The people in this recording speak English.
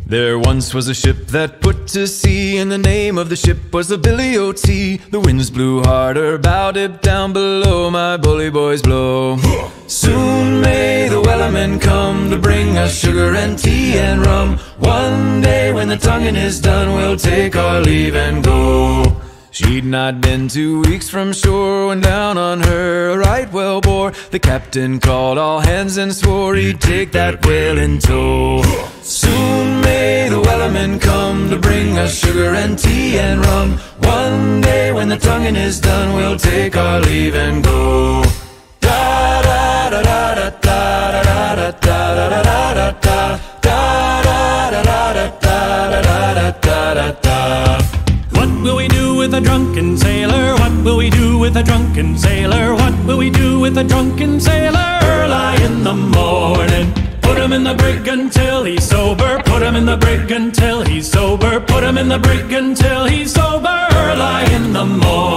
There once was a ship that put to sea, and the name of the ship was the Billy O.T. The winds blew harder, bow dip down below, my bully boys blow. Soon may the wellerman come to bring us sugar and tea and rum. One day when the tonguing is done, we'll take our leave and go. She'd not been 2 weeks from shore when down on her a right whale bore. The captain called all hands and swore he'd take that whale in tow. Soon may the wellerman come to bring us sugar and tea and rum. One day when the tonguing is done, we'll take our leave and go. Da da da da da da da da da da da da da da da da da da da. What will we do with a drunken sailor? What will we do with a drunken sailor? What will we do with a drunken sailor? Early in the morning, put him in the brig until he's sober. Put him in the brig until he's sober. Put him in the brig until he's sober. Early in the morning.